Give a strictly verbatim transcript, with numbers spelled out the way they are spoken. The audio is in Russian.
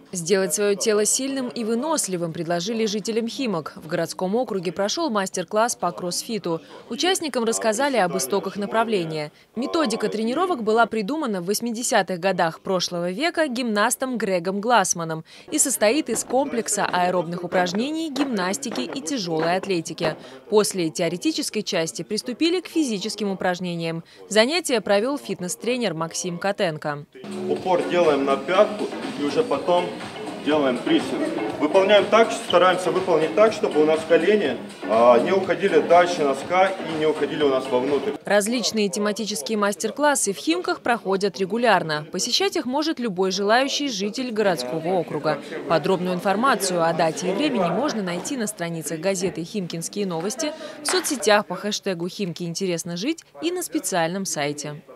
Сделать свое тело сильным и выносливым предложили жителям Химок. В городском округе прошел мастер-класс по кроссфиту. Участникам рассказали об истоках направления. Методика тренировок была придумана в восьмидесятых годах прошлого века гимнастом Грегом Глассманом и состоит из комплекса аэробных упражнений, гимнастики и тяжелой атлетики. После теоретической части приступили к физическим упражнениям. Занятия провел фитнес-тренер Максим Котенко. Упор делаем на пятку и уже потом делаем прессинг. Выполняем так, стараемся выполнить так, чтобы у нас колени а, не уходили дальше носка и не уходили у нас вовнутрь. Различные тематические мастер-классы в Химках проходят регулярно. Посещать их может любой желающий житель городского округа. Подробную информацию о дате и времени можно найти на страницах газеты «Химкинские новости», в соцсетях по хэштегу «Химки интересно жить» и на специальном сайте.